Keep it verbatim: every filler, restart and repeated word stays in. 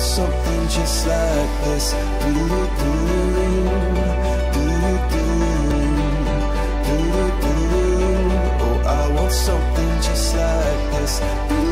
something just like this. Do do do do do do do. Oh, I want something just like this.